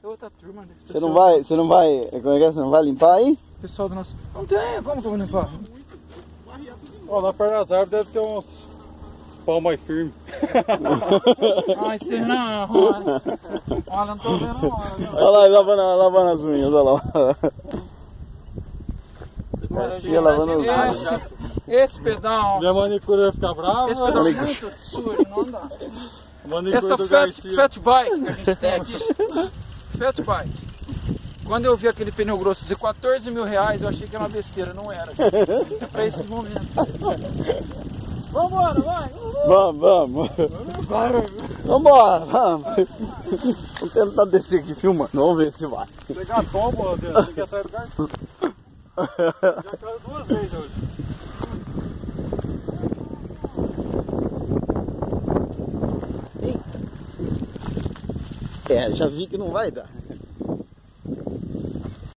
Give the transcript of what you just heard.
É outra turma, né? Você não vai, como é que é? Você não vai limpar aí? Pessoal do nosso... Não tem, como que eu vou limpar? Ó, lá perto das árvores deve ter uns pau mais firme. Ai, você não, olha. Olha, não tô vendo a hora. Olha lá, lavando as unhas, olha lá. Garcia lavando as unhas. Esse pedal... Minha manicure vai ficar brava. Esse pedal é muito sujo, não dá. Manicure Essa do fat Garcia. bike que a gente tem aqui. Fat bike. Quando eu vi aquele pneu grosso dizer 14 mil reais, eu achei que era uma besteira, não era. É pra esse momento. Vambora, vai! Vamos. Vambora, vamos. Vamos tentar descer aqui filmando, vamos ver se vai. Pegar tombo, Deus, tem que ir atrás do Garcia. Já caiu 2 vezes hoje. É, já vi que não vai dar.